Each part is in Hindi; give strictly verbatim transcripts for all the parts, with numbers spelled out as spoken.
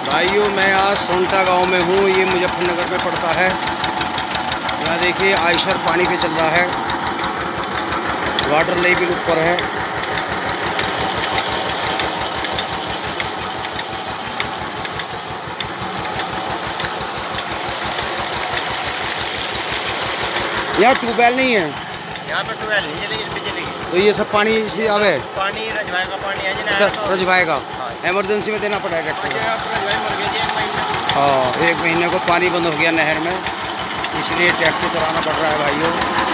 भाइयों मैं आज सोनटा गांव में हूँ। ये मुजफ्फरनगर में पड़ता है। यहाँ देखिए आयशर पानी पे चल रहा है। वाटर लेवल ऊपर है। यहाँ ट्यूबवेल नहीं है। यहाँ पे ट्यूबवेल नहीं है, लेकिन बिजली की। तो ये सब पानी इसी आवे। पानी रजवाए का पानी है अच्छा, रजवाए का इमरजेंसी में देना पड़ेगा। हाँ, एक महीने को पानी बंद हो गया नहर में, इसलिए ट्रैक्टर चलाना पड़ रहा है भाइयों।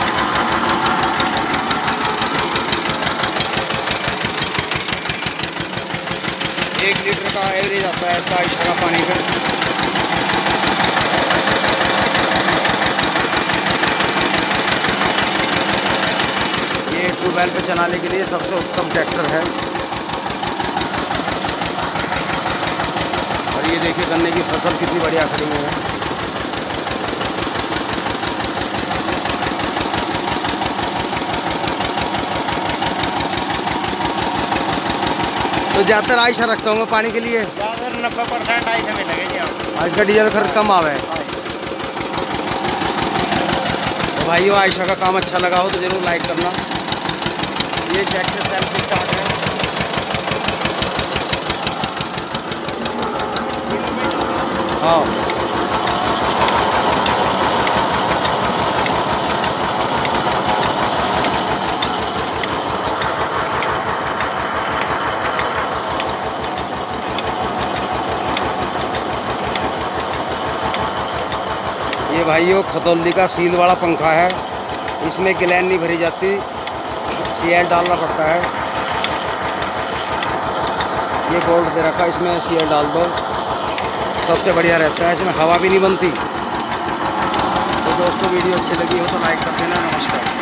एक लीटर का एवरेज आता है इसका आयशर का पानी पे। ये ट्यूबवेल पे चलाने के लिए सबसे उत्तम ट्रैक्टर है। और ये देखिए गन्ने की फसल कितनी बढ़िया खड़ी हुई है। तो ज़्यादातर आयशर रखता हूँ पानी के लिए। ज़्यादातर नब्बे परसेंट आयशर में लगेगी। आज का डीजल खर्च कम आवे। तो भाइयों आयशर का काम अच्छा लगा हो तो ज़रूर लाइक करना। ये ट्रैक्टर सेल्फ स्टार्ट है। हाँ, ये भाइयों खतौली का सील वाला पंखा है। इसमें ग्लैन नहीं भरी जाती, सीएल डालना पड़ता है। ये बोल्ट दे रखा है, इसमें सीएल डाल दो, सबसे बढ़िया रहता है। इसमें हवा भी नहीं बनती। तो दोस्तों वीडियो अच्छी लगी हो तो लाइक कर देना। नमस्कार।